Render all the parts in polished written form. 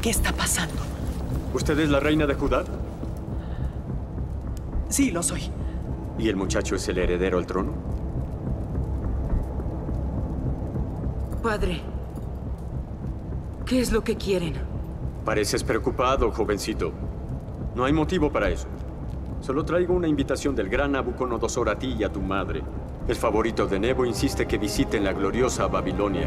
¿Qué está pasando? ¿Usted es la reina de Judá? Sí, lo soy. ¿Y el muchacho es el heredero al trono? Padre, ¿qué es lo que quieren? Pareces preocupado, jovencito. No hay motivo para eso. Solo traigo una invitación del gran Nabucodonosor a ti y a tu madre. El favorito de Nebo insiste que visiten la gloriosa Babilonia.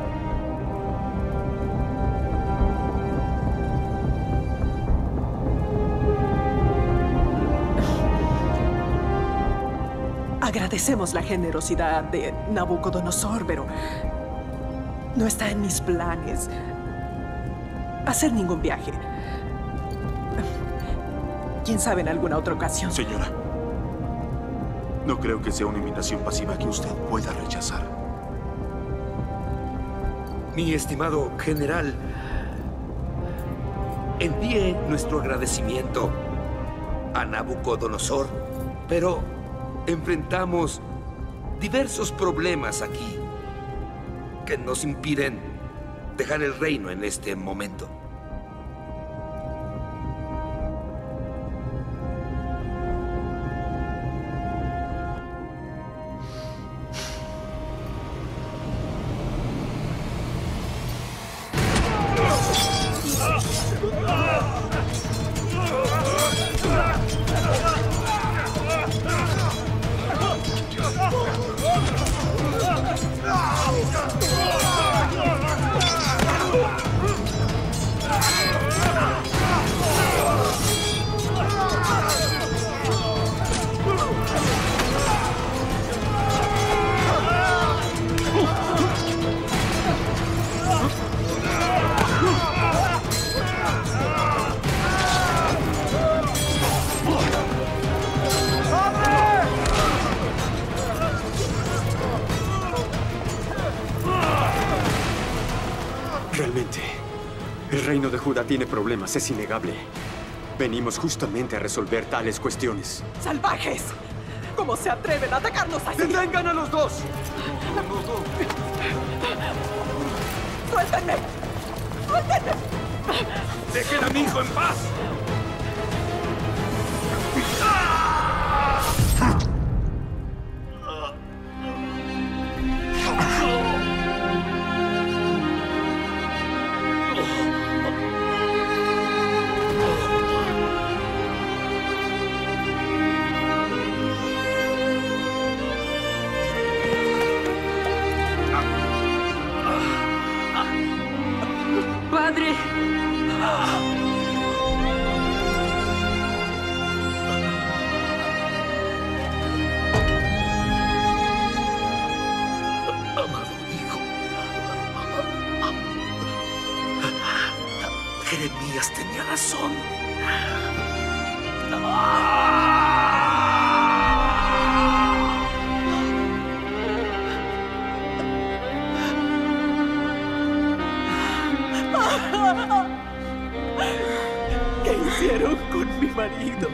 Agradecemos la generosidad de Nabucodonosor, pero no está en mis planes hacer ningún viaje. ¿Quién sabe en alguna otra ocasión? Señora, no creo que sea una invitación pasiva que usted pueda rechazar. Mi estimado general, envíe nuestro agradecimiento a Nabucodonosor, pero enfrentamos diversos problemas aquí que nos impiden dejar el reino en este momento. Realmente, el reino de Judá tiene problemas, es innegable. Venimos justamente a resolver tales cuestiones. ¡Salvajes! ¿Cómo se atreven a atacarnos así? ¡Detengan a los dos! ¡Suéltenme! ¡Suéltenme! ¡Dejen a mi hijo en paz! Padre. Amado hijo. Jeremías tenía razón. ¿Qué hicieron con mi marido?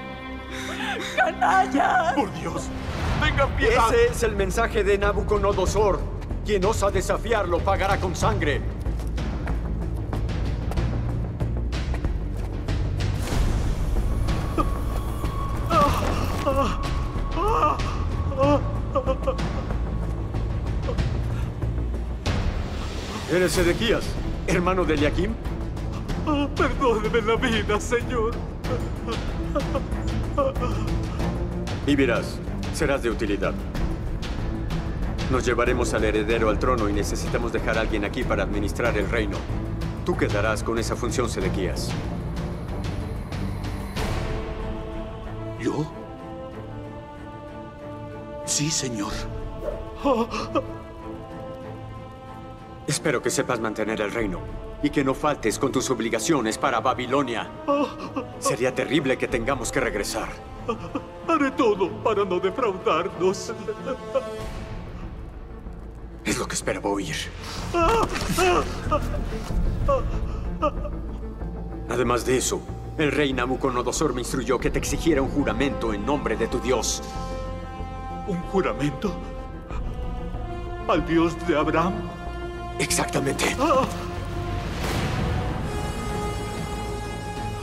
¡Canalla! ¡Por Dios! ¡Tengan piedad! Ese es el mensaje de Nabucodonosor. Quien osa desafiarlo pagará con sangre. ¿Eres Sedequías, hermano de Eliakim? Perdóneme la vida, señor. Y verás, serás de utilidad. Nos llevaremos al heredero al trono y necesitamos dejar a alguien aquí para administrar el reino. Tú quedarás con esa función, Sedequías. ¿Yo? Sí, señor. Espero que sepas mantener el reino y que no faltes con tus obligaciones para Babilonia. Sería terrible que tengamos que regresar. Haré todo para no defraudarnos. Es lo que esperaba oír. Además de eso, el rey Nabucodonosor me instruyó que te exigiera un juramento en nombre de tu Dios. ¿Un juramento? ¿Al Dios de Abraham? Exactamente.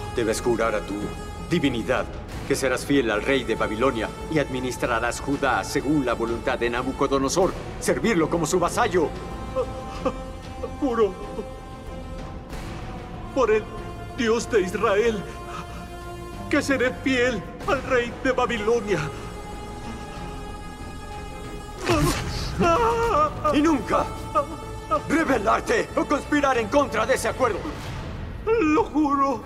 Debes jurar a tu divinidad que serás fiel al rey de Babilonia y administrarás Judá según la voluntad de Nabucodonosor. Servirlo como su vasallo. Juro por el Dios de Israel que seré fiel al rey de Babilonia. Y nunca rebelarte o conspirar en contra de ese acuerdo. Lo juro.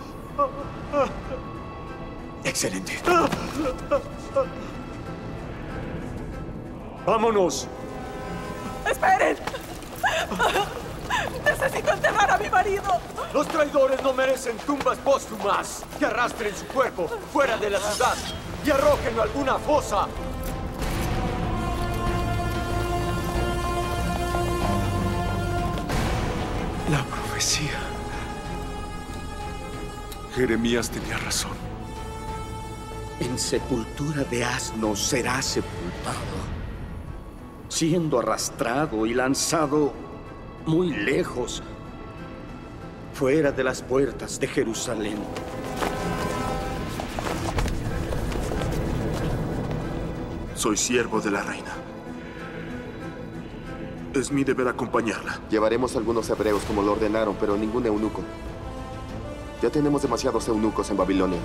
Excelente. ¡Vámonos! ¡Esperen! ¡Necesito enterrar a mi marido! Los traidores no merecen tumbas póstumas. Que arrastren su cuerpo fuera de la ciudad y arrójenlo a alguna fosa. La profecía. Jeremías tenía razón. En sepultura de asnos será sepultado, siendo arrastrado y lanzado muy lejos, fuera de las puertas de Jerusalén. Soy siervo de la reina. Es mi deber acompañarla. Llevaremos algunos hebreos como lo ordenaron, pero ningún eunuco. Ya tenemos demasiados eunucos en Babilonia.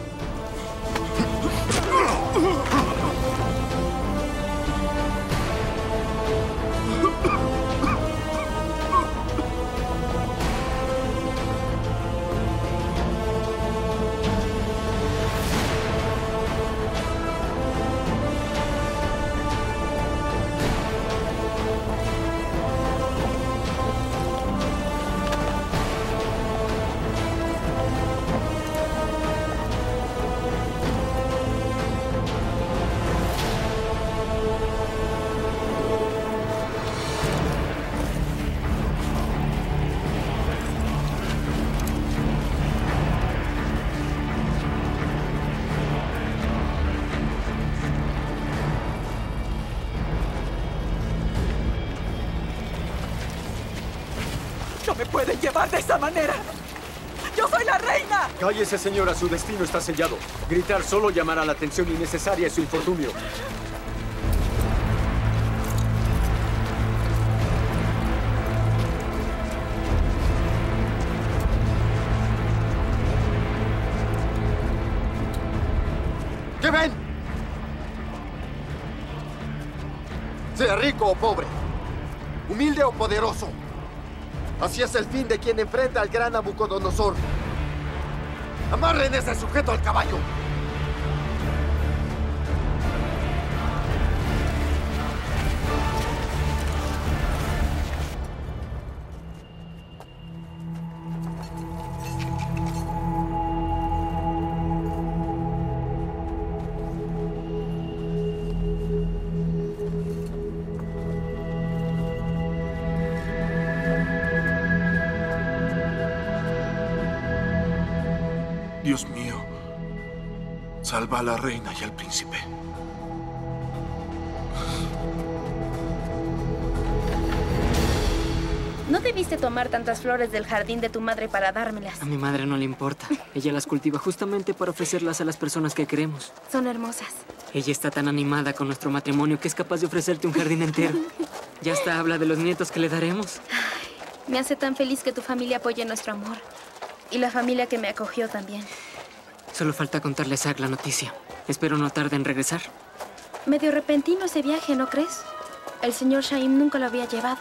¡No me pueden llevar de esa manera! ¡Yo soy la reina! Cállese, señora. Su destino está sellado. Gritar solo llamará la atención innecesaria a su infortunio. ¿Qué ven? Sea rico o pobre, humilde o poderoso. Así es el fin de quien enfrenta al gran Nabucodonosor. ¡Amarren ese sujeto al caballo! Dios mío, salva a la reina y al príncipe. No debiste tomar tantas flores del jardín de tu madre para dármelas. A mi madre no le importa. Ella las cultiva justamente para ofrecerlas a las personas que queremos. Son hermosas. Ella está tan animada con nuestro matrimonio que es capaz de ofrecerte un jardín entero. Ya hasta habla de los nietos que le daremos. Me hace tan feliz que tu familia apoye nuestro amor. Y la familia que me acogió también. Solo falta contarle a Zack la noticia. Espero no tarde en regresar. Medio repentino ese viaje, ¿no crees? El señor Shaim nunca lo había llevado.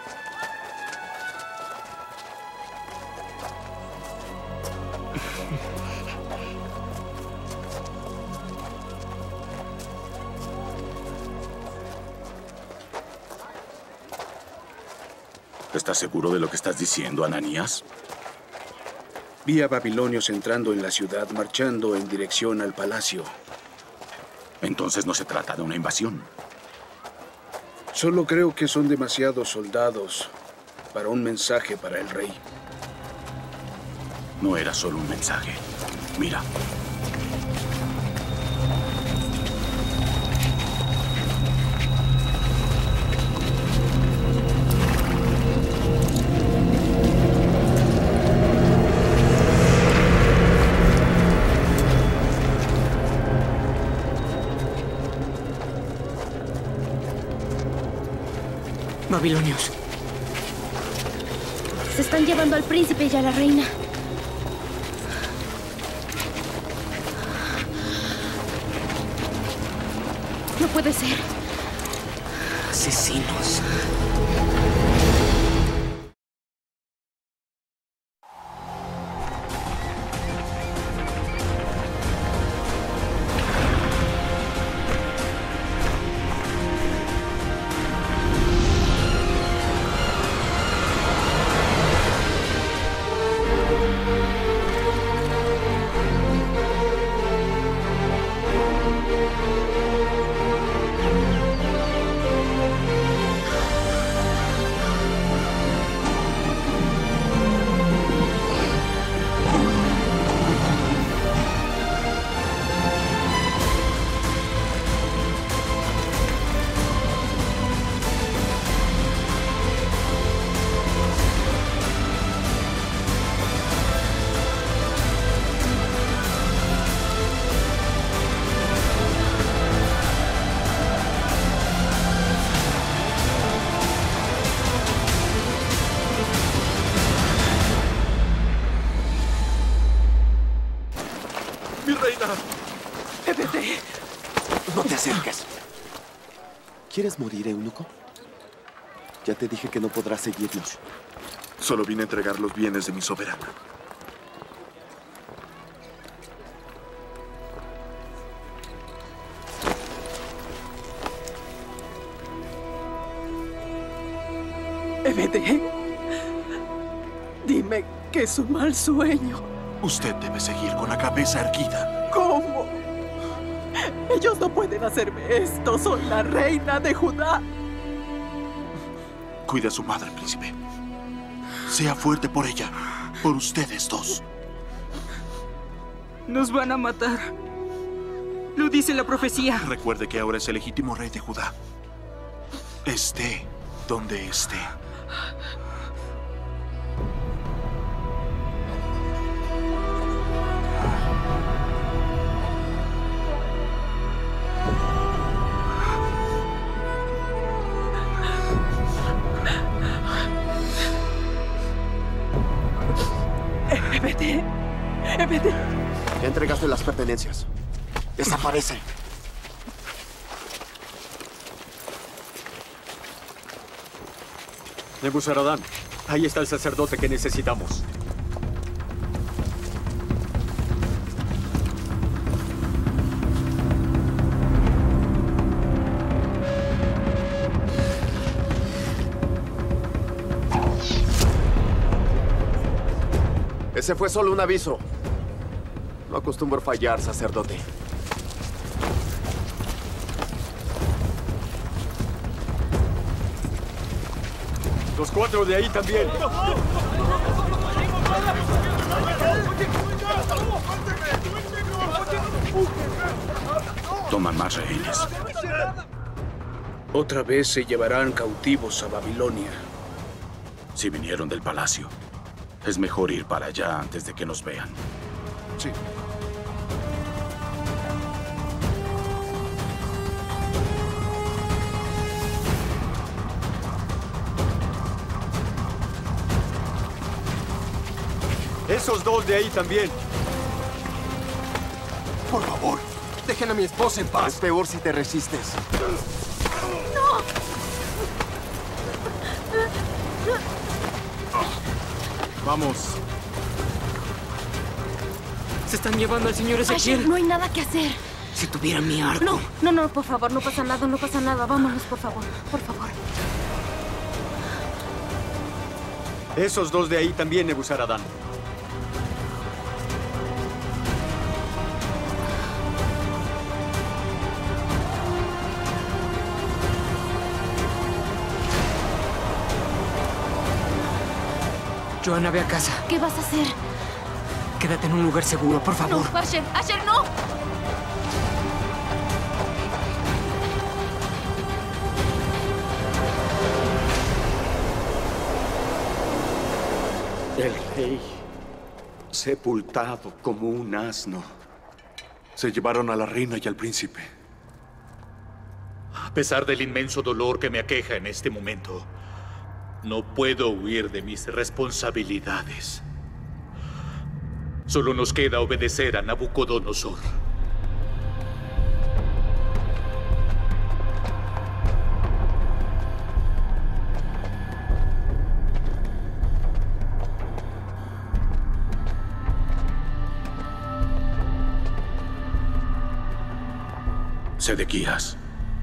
¿Estás seguro de lo que estás diciendo, Ananías? Vi a babilonios entrando en la ciudad, marchando en dirección al palacio. Entonces no se trata de una invasión. Solo creo que son demasiados soldados para un mensaje para el rey. No era solo un mensaje. Mira. babilonios. Se están llevando al príncipe y a la reina. No puede ser. Asesinos. ¡Mi reina! No te acerques. ¿Quieres morir, eunuco? Ya te dije que no podrás seguirnos. Solo vine a entregar los bienes de mi soberana. Ebede, dime que es un mal sueño. Usted debe seguir con la cabeza erguida. ¿Cómo? Ellos no pueden hacerme esto. Soy la reina de Judá. Cuide a su madre, príncipe. Sea fuerte por ella, por ustedes dos. Nos van a matar. Lo dice la profecía. Recuerde que ahora es el legítimo rey de Judá. Esté donde esté. Ebede. Entregaste las pertenencias. Desaparece. Nebuzaradán, ahí está el sacerdote que necesitamos. Ese fue solo un aviso. No acostumbro fallar, sacerdote. Los 4 de ahí también. Toman más rehenes. Otra vez se llevarán cautivos a Babilonia. Si vinieron del palacio, es mejor ir para allá antes de que nos vean. Sí. Esos 2 de ahí también. Por favor, dejen a mi esposa en paz. Es peor si te resistes. Vamos. Se están llevando al señor Ezequiel. Asher, no hay nada que hacer. Si tuviera mi arco. No, por favor, no pasa nada. Vámonos, por favor, por favor. Esos 2 de ahí también, Nebuzaradán. Johanna, ve a casa. ¿Qué vas a hacer? Quédate en un lugar seguro, por favor. No, Asher, no. El rey, sepultado como un asno. Se llevaron a la reina y al príncipe. A pesar del inmenso dolor que me aqueja en este momento, No puedo huir de mis responsabilidades. Solo nos queda obedecer a Nabucodonosor. Sedequías.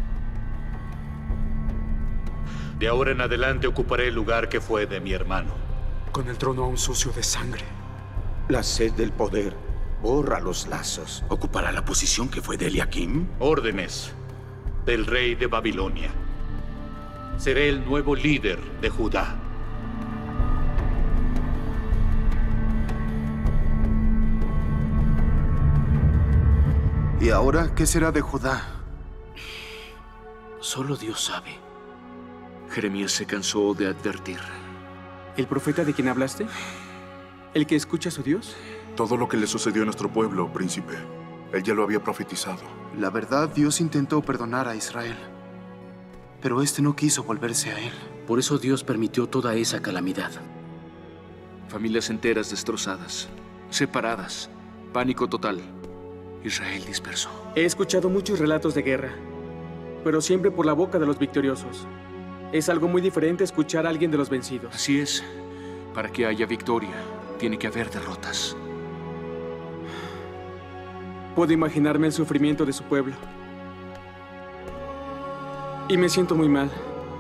De ahora en adelante ocuparé el lugar que fue de mi hermano. Con el trono aún sucio de sangre. La sed del poder borra los lazos. ¿Ocupará la posición que fue de Eliakim? Órdenes del rey de Babilonia. Seré el nuevo líder de Judá. ¿Y ahora qué será de Judá? Solo Dios sabe. Jeremías se cansó de advertir. ¿El profeta de quien hablaste? ¿El que escucha a su Dios? Todo lo que le sucedió a nuestro pueblo, príncipe, él ya lo había profetizado. La verdad, Dios intentó perdonar a Israel, pero este no quiso volverse a él. Por eso Dios permitió toda esa calamidad. Familias enteras destrozadas, separadas, pánico total. Israel disperso. He escuchado muchos relatos de guerra, pero siempre por la boca de los victoriosos. Es algo muy diferente escuchar a alguien de los vencidos. Así es. Para que haya victoria, tiene que haber derrotas. Puedo imaginarme el sufrimiento de su pueblo. Y me siento muy mal.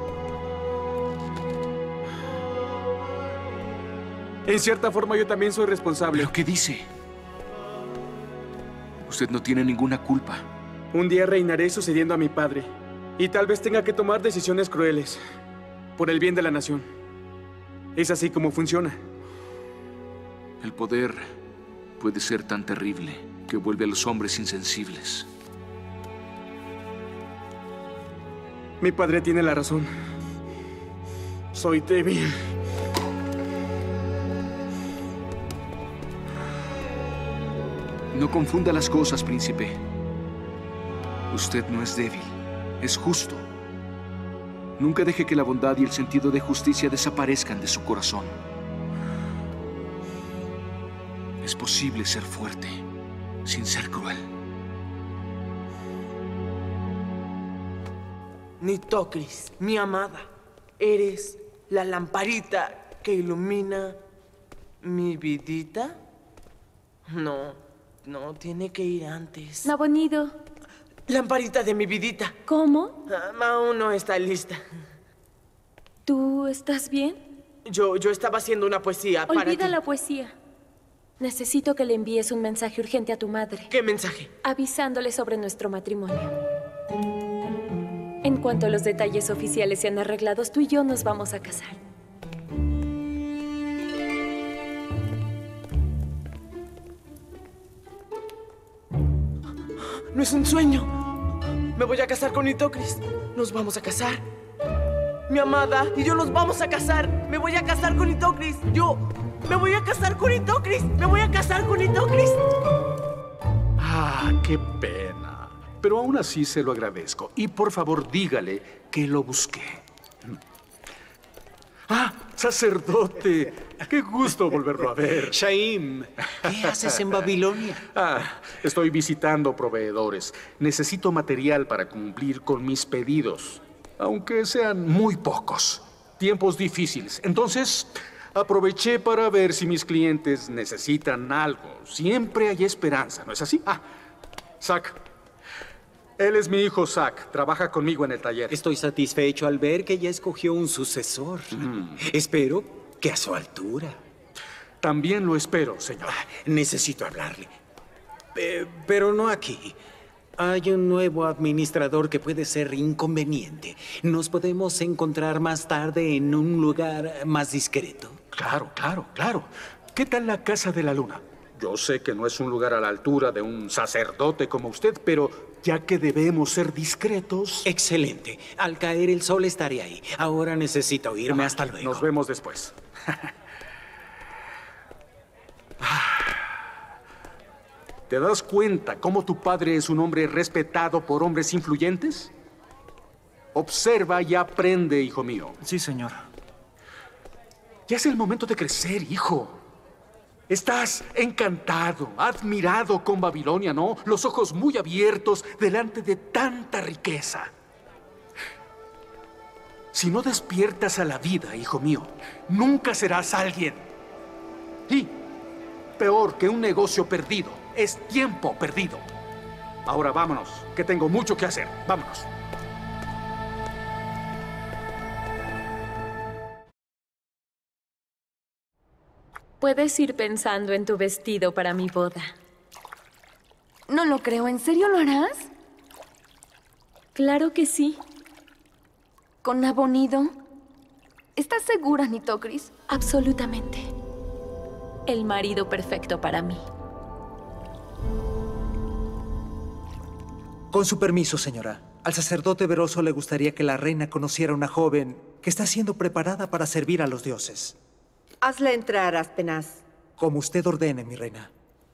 En cierta forma, yo también soy responsable. ¿Pero qué dice? Usted no tiene ninguna culpa. Un día reinaré sucediendo a mi padre. Y tal vez tenga que tomar decisiones crueles. Por el bien de la nación. Es así como funciona. El poder puede ser tan terrible que vuelve a los hombres insensibles. Mi padre tiene la razón. Soy débil. No confunda las cosas, príncipe. Usted no es débil, es justo. Nunca deje que la bondad y el sentido de justicia desaparezcan de su corazón. Es posible ser fuerte sin ser cruel. Nitocris, mi amada, eres la lamparita que ilumina mi vidita. No, tiene que ir antes. Nabonido. Lamparita de mi vidita. ¿Cómo? Aún no está lista. ¿Tú estás bien? Yo estaba haciendo una poesía para ti. Olvida la poesía. Necesito que le envíes un mensaje urgente a tu madre. ¿Qué mensaje? Avisándole sobre nuestro matrimonio. En cuanto los detalles oficiales sean arreglados, tú y yo nos vamos a casar. No es un sueño. Me voy a casar con Nitocris. Nos vamos a casar. Mi amada y yo nos vamos a casar. Me voy a casar con Nitocris. Me voy a casar con Nitocris. Me voy a casar con Nitocris. Ah, qué pena. Pero aún así se lo agradezco. Y por favor, dígale que lo busqué. ¡Ah, sacerdote! ¡Qué gusto volverlo a ver! Shaim, ¿qué haces en Babilonia? Estoy visitando proveedores. Necesito material para cumplir con mis pedidos, aunque sean muy pocos. Tiempos difíciles. Entonces, aproveché para ver si mis clientes necesitan algo. Siempre hay esperanza, ¿no es así? Zack. Él es mi hijo Zack. Trabaja conmigo en el taller. Estoy satisfecho al ver que ya escogió un sucesor. Espero que a su altura. También lo espero, señor. Necesito hablarle. Pero no aquí. Hay un nuevo administrador que puede ser inconveniente. Nos podemos encontrar más tarde en un lugar más discreto. Claro. ¿Qué tal la Casa de la Luna? Yo sé que no es un lugar a la altura de un sacerdote como usted, pero ya que debemos ser discretos... Excelente. Al caer el sol estaré ahí. Ahora necesito irme. Hasta luego. Nos vemos después. ¿Te das cuenta cómo tu padre es un hombre respetado por hombres influyentes? Observa y aprende, hijo mío. Sí, señor. Ya es el momento de crecer, hijo. Estás encantado, admirado con Babilonia, ¿no? Los ojos muy abiertos delante de tanta riqueza. Si no despiertas a la vida, hijo mío, nunca serás alguien. Y peor que un negocio perdido, es tiempo perdido. Ahora vámonos, que tengo mucho que hacer. Vámonos. Puedes ir pensando en tu vestido para mi boda. No lo creo. ¿En serio lo harás? Claro que sí. ¿Con Nabonido? ¿Estás segura, Nitocris? Absolutamente. El marido perfecto para mí. Con su permiso, señora. Al sacerdote Veroso le gustaría que la reina conociera a una joven que está siendo preparada para servir a los dioses. Hazla entrar, Aspenaz. Como usted ordene, mi reina.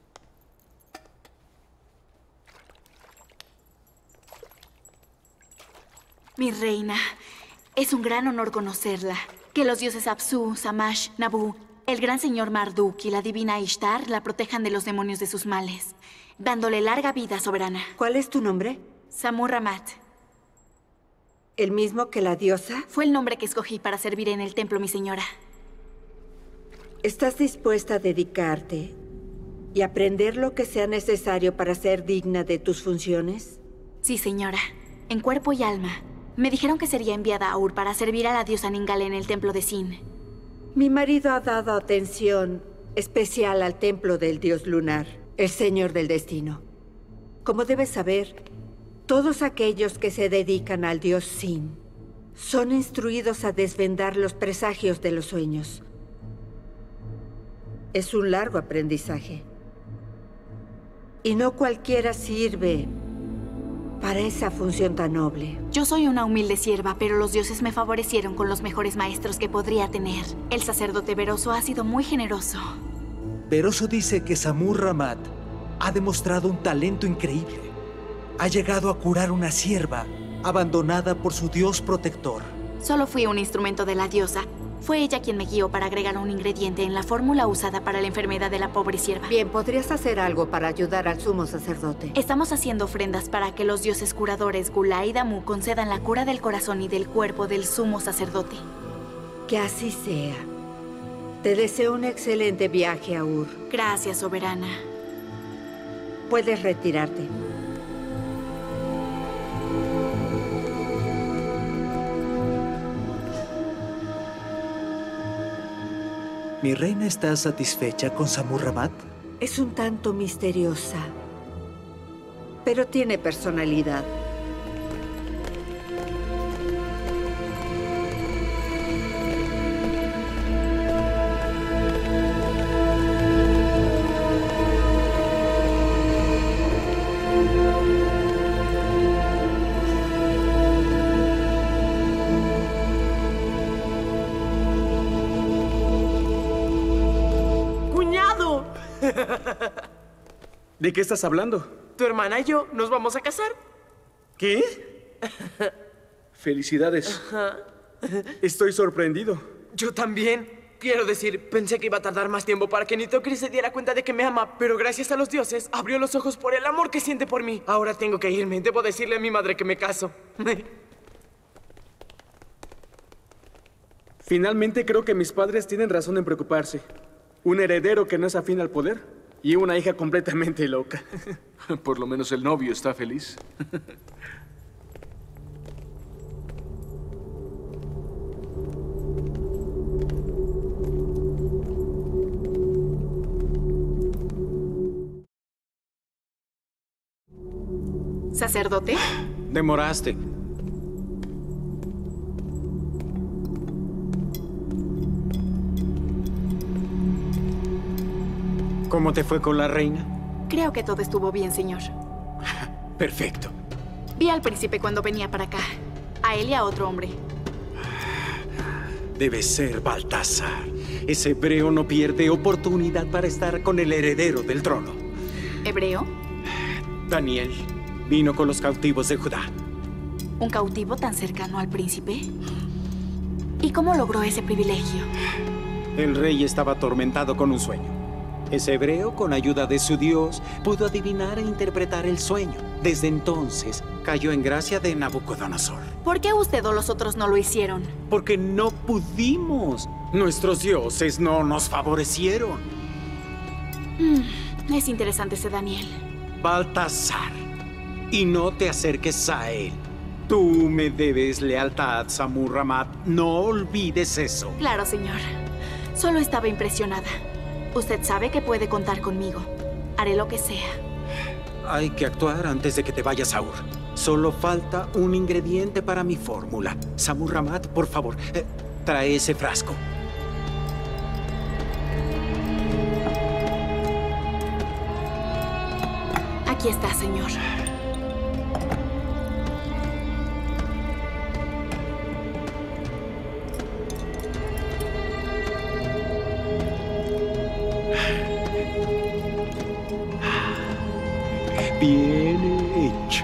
Mi reina, es un gran honor conocerla. Que los dioses Apsu, Samash, Nabu, el gran señor Marduk y la divina Ishtar la protejan de los demonios de sus males, dándole larga vida, soberana. ¿Cuál es tu nombre? Samur-Ramat. ¿El mismo que la diosa? Fue el nombre que escogí para servir en el templo, mi señora. ¿Estás dispuesta a dedicarte y aprender lo que sea necesario para ser digna de tus funciones? Sí, señora. En cuerpo y alma. Me dijeron que sería enviada a Ur para servir a la diosa Ningal en el templo de Sin. Mi marido ha dado atención especial al templo del dios lunar, el señor del destino. Como debes saber, todos aquellos que se dedican al dios Sin son instruidos a desvendar los presagios de los sueños. Es un largo aprendizaje. Y no cualquiera sirve para esa función tan noble. Yo soy una humilde sierva, pero los dioses me favorecieron con los mejores maestros que podría tener. El sacerdote Veroso ha sido muy generoso. Veroso dice que Samur-Ramat ha demostrado un talento increíble. Ha llegado a curar una sierva abandonada por su dios protector. Solo fui un instrumento de la diosa. Fue ella quien me guió para agregar un ingrediente en la fórmula usada para la enfermedad de la pobre sierva. Bien, ¿podrías hacer algo para ayudar al sumo sacerdote? Estamos haciendo ofrendas para que los dioses curadores Gula y Damu concedan la cura del corazón y del cuerpo del sumo sacerdote. Que así sea. Te deseo un excelente viaje a Ur. Gracias, soberana. Puedes retirarte. ¿Mi reina está satisfecha con Samur-Ramat? Es un tanto misteriosa, pero tiene personalidad. ¿De qué estás hablando? Tu hermana y yo nos vamos a casar. ¿Qué? Felicidades. Ajá. Estoy sorprendido. Yo también. Quiero decir, pensé que iba a tardar más tiempo para que Nitocris se diera cuenta de que me ama, pero gracias a los dioses abrió los ojos por el amor que siente por mí. Ahora tengo que irme. Debo decirle a mi madre que me caso. Finalmente creo que mis padres tienen razón en preocuparse. Un heredero que no es afín al poder y una hija completamente loca. Por lo menos el novio está feliz. ¿Sacerdote? Demoraste. ¿Cómo te fue con la reina? Creo que todo estuvo bien, señor. Perfecto. Vi al príncipe cuando venía para acá. A él y a otro hombre. Debe ser Baltasar. Ese hebreo no pierde oportunidad para estar con el heredero del trono. ¿Hebreo? Daniel vino con los cautivos de Judá. ¿Un cautivo tan cercano al príncipe? ¿Y cómo logró ese privilegio? El rey estaba atormentado con un sueño. Ese hebreo, con ayuda de su Dios, pudo adivinar e interpretar el sueño. Desde entonces, cayó en gracia de Nabucodonosor. ¿Por qué usted o los otros no lo hicieron? Porque no pudimos. Nuestros dioses no nos favorecieron. Es interesante ese Daniel. Baltasar, y no te acerques a él. Tú me debes lealtad, Samur-Ramat. No olvides eso. Claro, señor. Solo estaba impresionada. Usted sabe que puede contar conmigo. Haré lo que sea. Hay que actuar antes de que te vayas a Ur. Solo falta un ingrediente para mi fórmula. Samur-Ramat, por favor, trae ese frasco. Aquí está, señor. Bien hecho.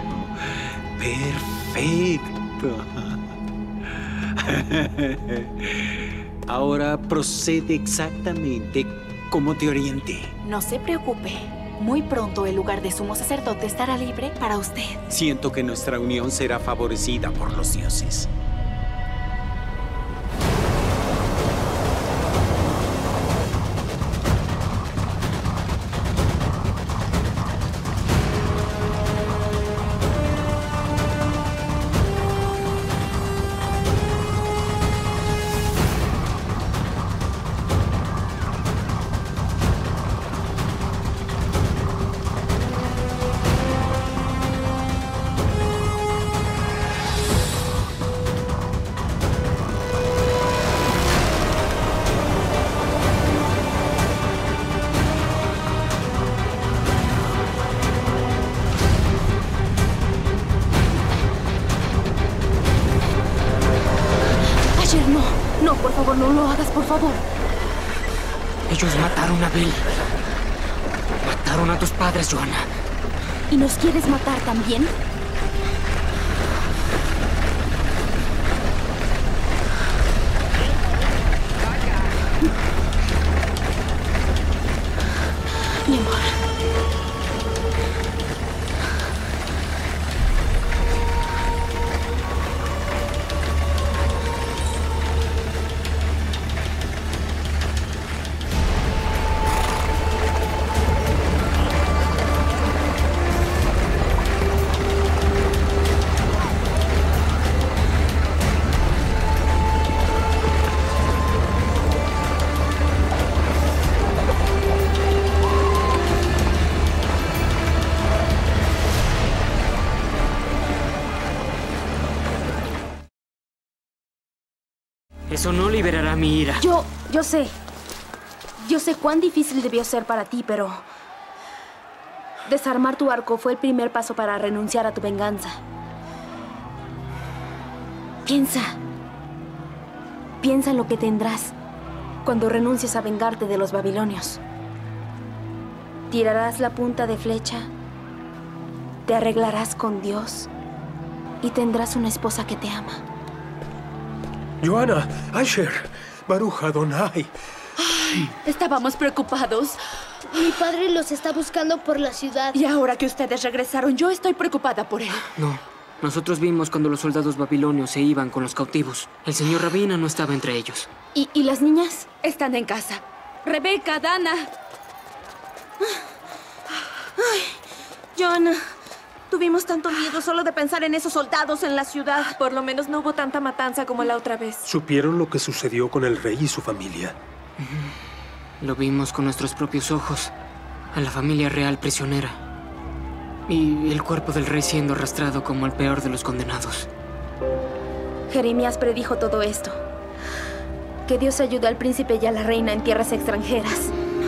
Perfecto. Ahora procede exactamente como te orienté. No se preocupe. Muy pronto el lugar de sumo sacerdote estará libre para usted. Siento que nuestra unión será favorecida por los dioses. No, por favor, no lo hagas, por favor. Ellos mataron a Bel. Mataron a tus padres, Joanna. ¿Y nos quieres matar también? Mi amor. Eso no liberará mi ira. Yo sé. Yo sé cuán difícil debió ser para ti, pero... desarmar tu arco fue el primer paso para renunciar a tu venganza. Piensa. Piensa en lo que tendrás cuando renuncies a vengarte de los babilonios. Tirarás la punta de flecha, te arreglarás con Dios y tendrás una esposa que te ama. Joanna, Asher, Baruch Adonai. Estábamos preocupados. Mi padre los está buscando por la ciudad. Y ahora que ustedes regresaron, yo estoy preocupada por él. No. Nosotros vimos cuando los soldados babilonios se iban con los cautivos. El señor Rabina no estaba entre ellos. ¿Y las niñas? Están en casa. Rebeca, Dana. Ay, Joanna, tuvimos tanto miedo solo de pensar en esos soldados en la ciudad. Por lo menos no hubo tanta matanza como la otra vez. ¿Supieron lo que sucedió con el rey y su familia? Lo vimos con nuestros propios ojos. A la familia real prisionera. Y el cuerpo del rey siendo arrastrado como el peor de los condenados. Jeremías predijo todo esto. Que Dios ayude al príncipe y a la reina en tierras extranjeras.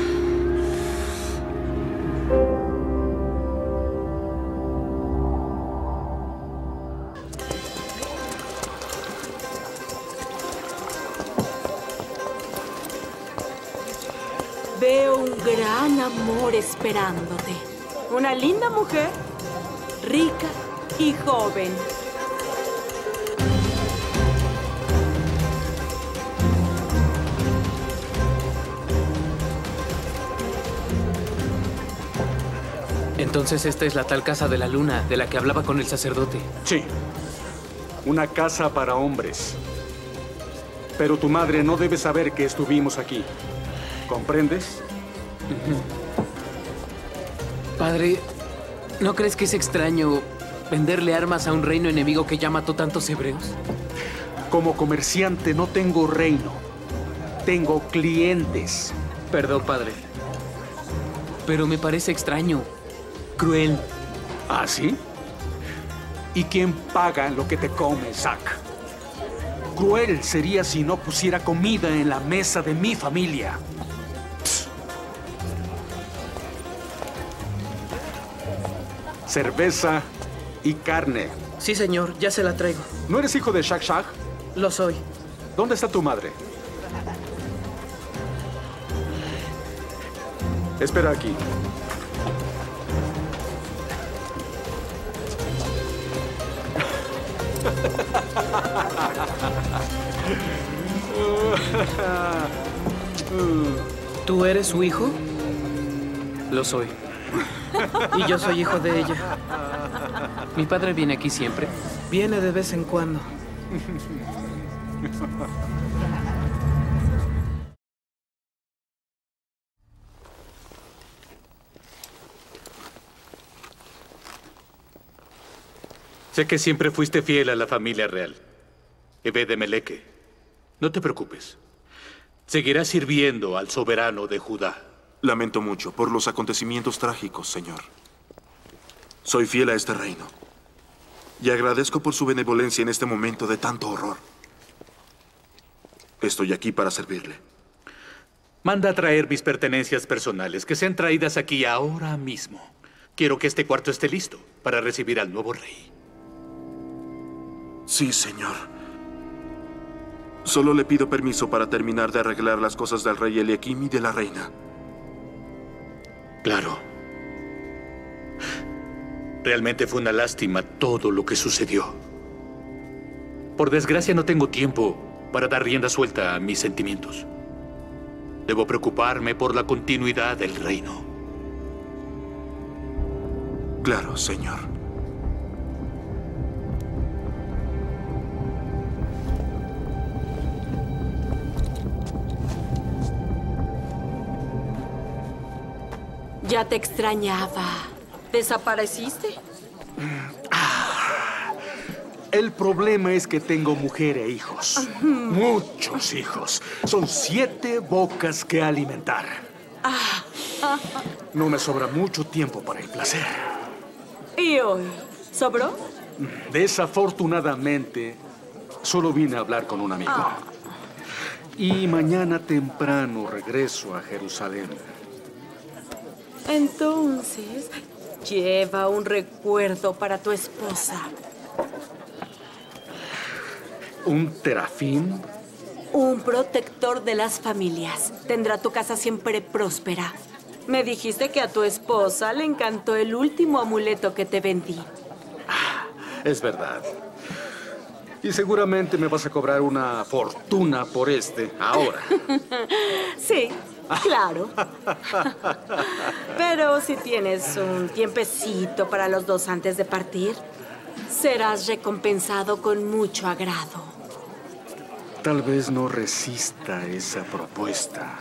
Veo un gran amor esperándote. Una linda mujer, rica y joven. Entonces esta es la tal Casa de la Luna de la que hablaba con el sacerdote. Sí. Una casa para hombres. Pero tu madre no debe saber que estuvimos aquí. ¿Comprendes? Padre, ¿no crees que es extraño venderle armas a un reino enemigo que ya mató tantos hebreos? Como comerciante no tengo reino. Tengo clientes. Perdón, padre. Pero me parece extraño. Cruel. ¿Ah, sí? ¿Y quién paga lo que te comes, Zack? Cruel sería si no pusiera comida en la mesa de mi familia. Psst. Cerveza y carne. Sí, señor, ya se la traigo. ¿No eres hijo de Shak Shak? Lo soy. ¿Dónde está tu madre? Espera aquí. ¿Tú eres su hijo? Lo soy. Y yo soy hijo de ella. ¿Mi padre viene aquí siempre? Viene de vez en cuando. Sé que siempre fuiste fiel a la familia real. Ebed-Meleke. No te preocupes. Seguirás sirviendo al soberano de Judá. Lamento mucho por los acontecimientos trágicos, señor. Soy fiel a este reino. Y agradezco por su benevolencia en este momento de tanto horror. Estoy aquí para servirle. Manda a traer mis pertenencias personales, que sean traídas aquí ahora mismo. Quiero que este cuarto esté listo para recibir al nuevo rey. Sí, señor. Solo le pido permiso para terminar de arreglar las cosas del rey Eliakim y de la reina. Claro. Realmente fue una lástima todo lo que sucedió. Por desgracia no tengo tiempo para dar rienda suelta a mis sentimientos. Debo preocuparme por la continuidad del reino. Claro, señor. Ya te extrañaba. ¿Desapareciste? El problema es que tengo mujer e hijos. Muchos hijos. Son 7 bocas que alimentar. No me sobra mucho tiempo para el placer. ¿Y hoy? ¿Sobró? Desafortunadamente, solo vine a hablar con un amigo. Y mañana temprano regreso a Jerusalén. Entonces, lleva un recuerdo para tu esposa. ¿Un terafín? Un protector de las familias. Tendrá tu casa siempre próspera. Me dijiste que a tu esposa le encantó el último amuleto que te vendí. Es verdad. Y seguramente me vas a cobrar una fortuna por este ahora. Sí, claro. Pero si tienes un tiempecito para los dos antes de partir, serás recompensado con mucho agrado. Tal vez no resista esa propuesta.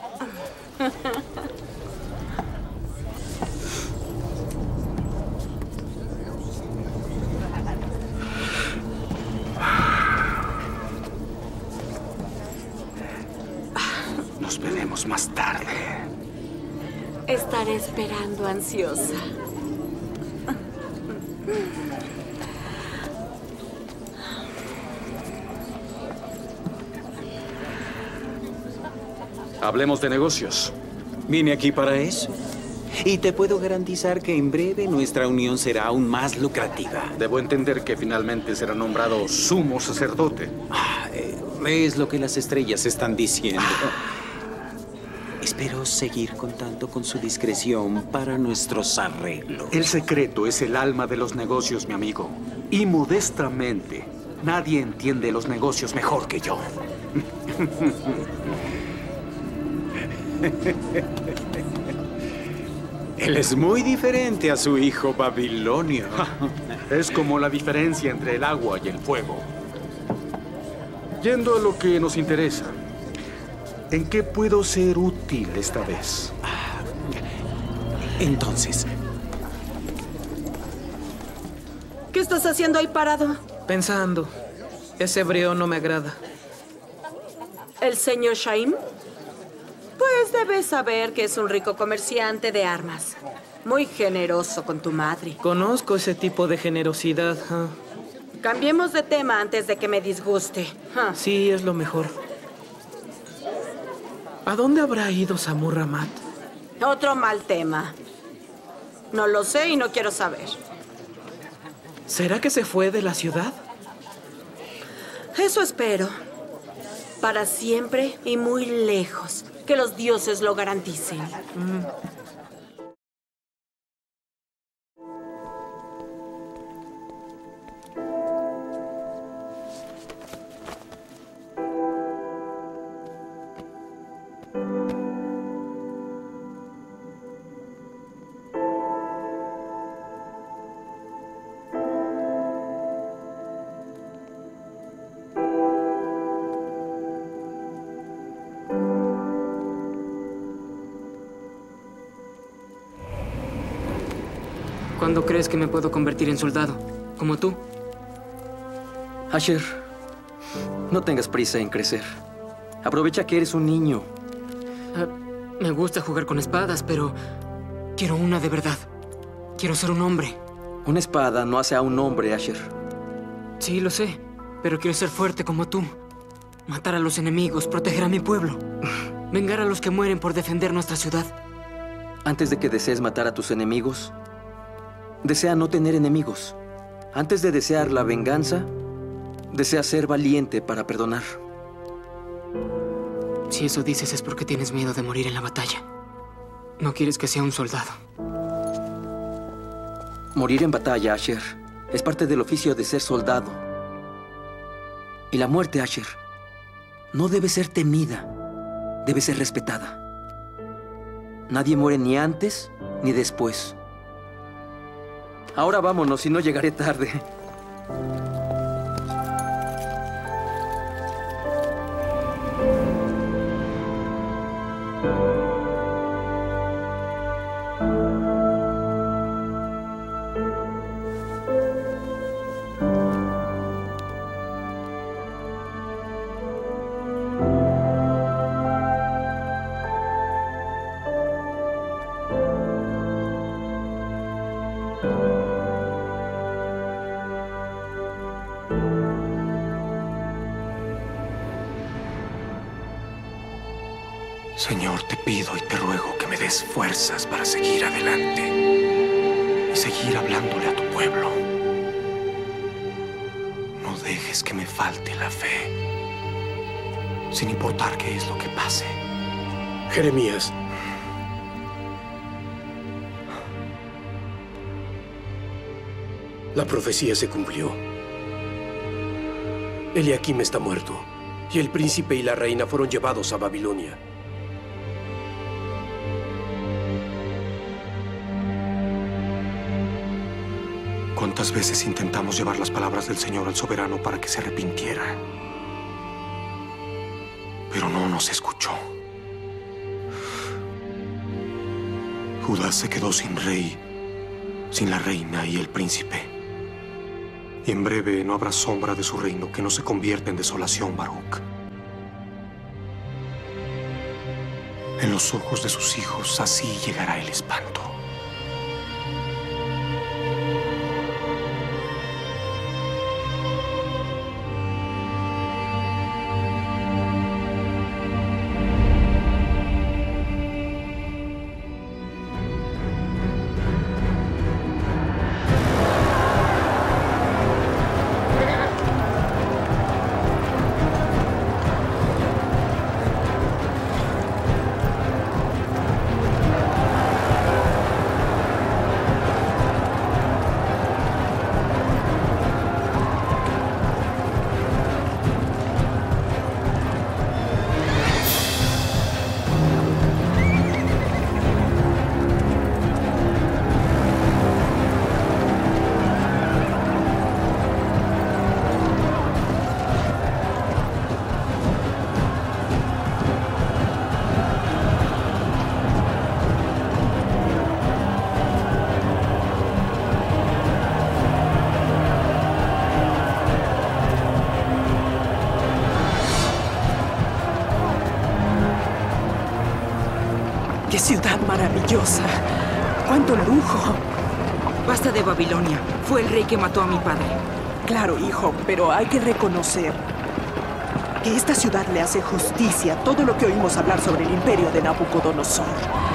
Nos veremos más tarde. Estaré esperando ansiosa. Hablemos de negocios. Vine aquí para eso. Y te puedo garantizar que en breve nuestra unión será aún más lucrativa. Debo entender que finalmente será nombrado sumo sacerdote. Es lo que las estrellas están diciendo. Espero seguir contando con su discreción para nuestros arreglos. El secreto es el alma de los negocios, mi amigo. Y modestamente, nadie entiende los negocios mejor que yo. Él es muy diferente a su hijo babilonio. Es como la diferencia entre el agua y el fuego. Yendo a lo que nos interesa, ¿en qué puedo ser útil esta vez? Entonces, ¿qué estás haciendo ahí parado? Pensando. Ese hebreo no me agrada. ¿El señor Shaim? Pues debes saber que es un rico comerciante de armas. Muy generoso con tu madre. Conozco ese tipo de generosidad. Cambiemos de tema antes de que me disguste. Sí, es lo mejor. ¿A dónde habrá ido Samurra Mat? Otro mal tema. No lo sé y no quiero saber. ¿Será que se fue de la ciudad? Eso espero. Para siempre y muy lejos. Que los dioses lo garanticen. ¿Cuándo crees que me puedo convertir en soldado? ¿Como tú? Asher, no tengas prisa en crecer. Aprovecha que eres un niño. Me gusta jugar con espadas, pero quiero una de verdad. Quiero ser un hombre. Una espada no hace a un hombre, Asher. Sí, lo sé, pero quiero ser fuerte como tú. Matar a los enemigos, proteger a mi pueblo. Vengar a los que mueren por defender nuestra ciudad. Antes de que desees matar a tus enemigos, desea no tener enemigos. Antes de desear la venganza, desea ser valiente para perdonar. Si eso dices es porque tienes miedo de morir en la batalla. No quieres que sea un soldado. Morir en batalla, Asher, es parte del oficio de ser soldado. Y la muerte, Asher, no debe ser temida, debe ser respetada. Nadie muere ni antes ni después. Ahora vámonos, si no llegaré tarde. Señor, te pido y te ruego que me des fuerzas para seguir adelante y seguir hablándole a tu pueblo. No dejes que me falte la fe, sin importar qué es lo que pase. Jeremías. La profecía se cumplió. Eliakim está muerto, y el príncipe y la reina fueron llevados a Babilonia. ¿Cuántas veces intentamos llevar las palabras del Señor al soberano para que se arrepintiera? Pero no nos escuchó. Judá se quedó sin rey, sin la reina y el príncipe. Y en breve no habrá sombra de su reino que no se convierta en desolación, Baruch. En los ojos de sus hijos así llegará el espanto. ciudad maravillosa! ¡Cuánto lujo! Basta de Babilonia. Fue el rey que mató a mi padre. Claro, hijo, pero hay que reconocer que esta ciudad le hace justicia a todo lo que oímos hablar sobre el imperio de Nabucodonosor.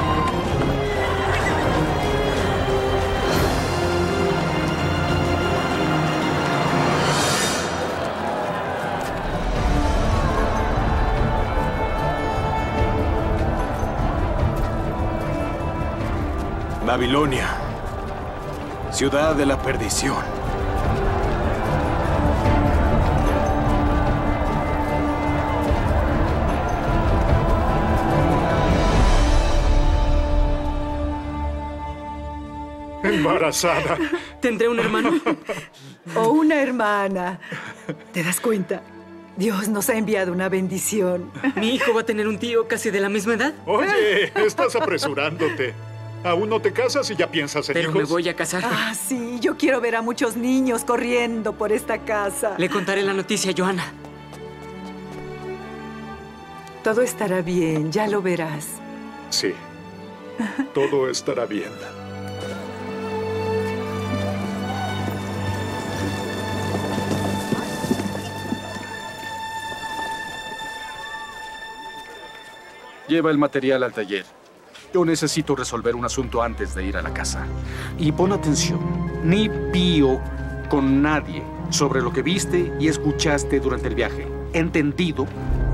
Babilonia, ciudad de la perdición. Embarazada. ¿Tendré un hermano? O una hermana. ¿Te das cuenta? Dios nos ha enviado una bendición. ¿Mi hijo va a tener un tío casi de la misma edad? Oye, estás apresurándote. Aún no te casas y ya piensas en hijos. Pero me voy a casar. Ah, sí, yo quiero ver a muchos niños corriendo por esta casa. Le contaré la noticia a Johanna. Todo estará bien, ya lo verás. Sí, todo estará bien. Lleva el material al taller. Yo necesito resolver un asunto antes de ir a la casa. Y pon atención, ni pío con nadie sobre lo que viste y escuchaste durante el viaje. ¿Entendido?